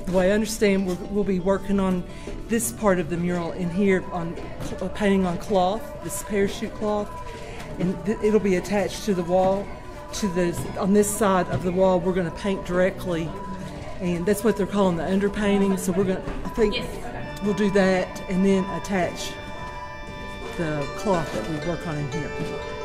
The way I understand, we'll be working on this part of the mural in here on painting on cloth, this parachute cloth, and it'll be attached to the wall. On this side of the wall, we're going to paint directly, and that's what they're calling the underpainting. So I think we'll do that and then attach the cloth that we work on in here.